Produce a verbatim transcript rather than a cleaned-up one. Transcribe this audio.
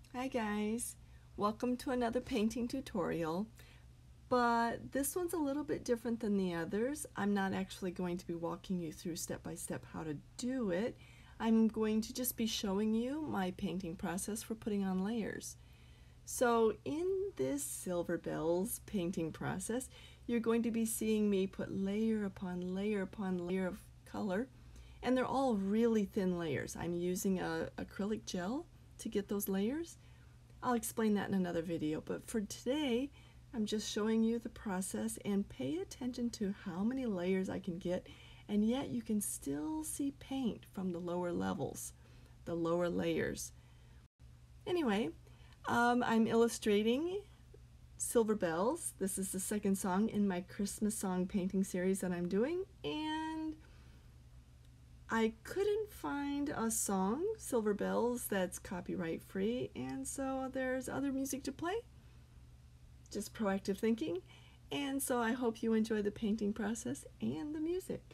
Hi guys, welcome to another painting tutorial, but this one's a little bit different than the others. I'm not actually going to be walking you through step by step how to do it. I'm going to just be showing you my painting process for putting on layers. So in this Silver Bells painting process, you're going to be seeing me put layer upon layer upon layer of color, and they're all really thin layers. I'm using a acrylic gel to get those layers. I'll explain that in another video, but for today I'm just showing you the process, and pay attention to how many layers I can get, and yet you can still see paint from the lower levels, the lower layers. Anyway, um, I'm illustrating Silver Bells. This is the second song in my Christmas song painting series that I'm doing, and I couldn't find a song, Silver Bells, that's copyright free, and so there's other music to play. Just proactive thinking. And so I hope you enjoy the painting process and the music.